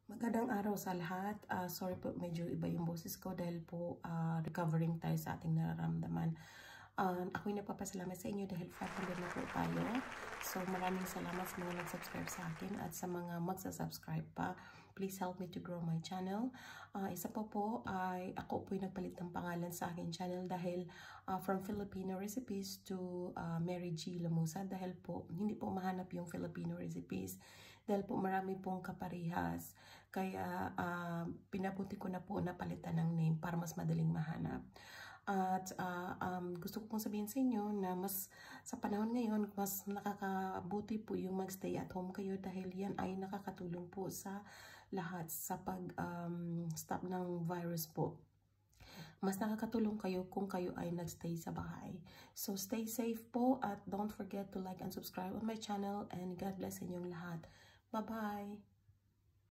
Magandang araw sa lahat. Sorry po, medyo iba yung boses ko dahil po recovering tayo sa ating nararamdaman. Ako'y nagpapasalamat sa inyo dahil 500 na po tayo. So maraming salamat sa mga nag-subscribe sa akin at sa mga magsa-subscribe pa. Please help me to grow my channel. Isa po ay ako po'y nagpalit ng pangalan sa akin channel dahil from Filipino recipes to Mary G. Lamusa dahil po hindi po mahanap yung Filipino recipes dahil po marami pong kaparihas. Kaya pinabuti ko na po na palitan ng name para mas madaling mahanap. At gusto ko pong sabihin sa inyo na mas sa panahon ngayon, mas nakakabuti po yung mag-stay at home kayo dahil yan ay nakakatulong po sa lahat sa pag-stop ng virus po. Mas nakakatulong kayo kung kayo ay nagstay sa bahay. So stay safe po at don't forget to like and subscribe on my channel and God bless inyong lahat. Bye-bye!